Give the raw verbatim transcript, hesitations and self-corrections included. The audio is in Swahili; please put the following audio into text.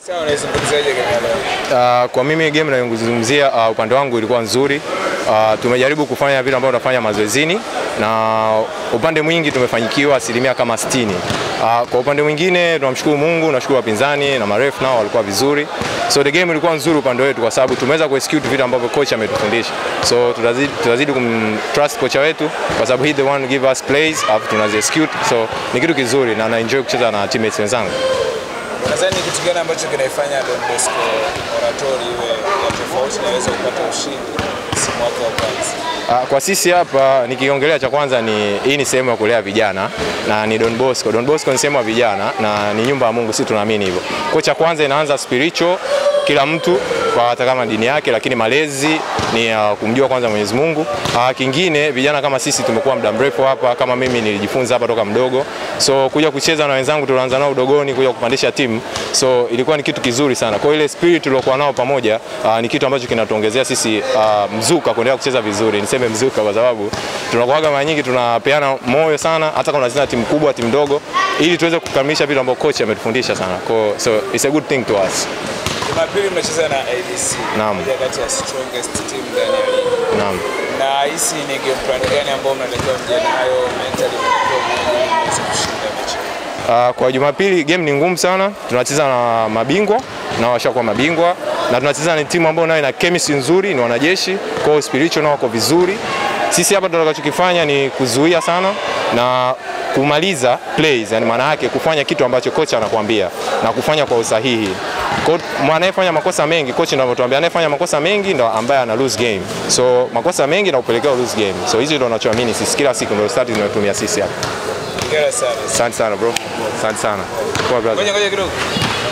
Sawa, unazungumziaje game? Uh, kwa mimi game nayozungumzia uh, upande wangu ilikuwa nzuri. Uh, tumejaribu kufanya vile ambavyo tunafanya mazoezini na upande mwingi tumefanyikiwa asilimia kama sitini. Uh, kwa upande mwingine tunamshukuru Mungu, tunashukuru wapinzani na maref nao walikuwa vizuri. So the game ilikuwa nzuri upande wetu kwa sababu tumeweza kuexecute vitu ambavyo coach ametufundisha. So tutazidi tutazidi kumtrust kocha wetu kwa sababu he the one give us plays after tunazi execute. So ni kitu kizuri na na enjoy kucheza na teammates wenzangu. Nadhani kitu gani ambacho kinaifanya Don Bosco Oratori iwe ya tofauti na iweze kupata ushindi msimu wake wa kwanza? Kwa sisi hapa nikiongelea cha kwanza ni hii ni sehemu ya kulea vijana na ni Don Bosco. Don Bosco ni sehemu ya vijana na ni nyumba ya Mungu, sisi tunaamini hivyo. Kwa cha kwanza inaanza spiritual, kila mtu kwa hata kama dini yake, lakini malezi ni uh, kumjua kwanza Mwenyezi Mungu. Uh, kingine vijana kama sisi tumekuwa muda mrefu hapa, kama mimi nilijifunza hapa toka mdogo. So kuja kucheza na wenzangu tulianza nao udogoni kuja kupandisha timu. So ilikuwa ni kitu kizuri sana. Kwa ile spirit tuliokuwa nao pamoja uh, ni kitu ambacho kinatuongezea sisi uh, mzuka kuendelea kucheza vizuri. Niseme mzuka kwa sababu tunakuaga mara nyingi tunapeana moyo sana hata kama tunacheza timu kubwa, timu ndogo, ili tuweze kukamilisha vitu ambavyo coach ametufundisha sana. Kwa so it's a good thing to us. Jumapili mnacheza na A D C. Naam. Moja kati ya strongest team ndani ya ligi. Naam. Na hisi ni game plan gani ambayo mnatakiwa mje nayo mentally mnatakiwa kushinda mechi? Uh, kwa Jumapili game ni ngumu sana. Tunacheza na mabingwa na washakuwa mabingwa na tunacheza na timu ambayo nayo ina chemistry nzuri, ni wanajeshi, kwa spiritual nao wako vizuri. Sisi hapa tutakachokifanya ni kuzuia sana na kumaliza plays, yani maana yake kufanya kitu ambacho kocha anakuambia na kufanya kwa usahihi. Kwa anayefanya makosa mengi, coach ndio anatuambia anayefanya makosa mengi ndo ambaye ana lose game. So makosa mengi na upelekea lose game. So hizo ndio tunachoamini sisi, kila siku ndio strategy tunayotumia sisi hapa. Hongera sana. Asante sana bro. Asante sana. Kwa brother. Ngoja ngoja kidogo.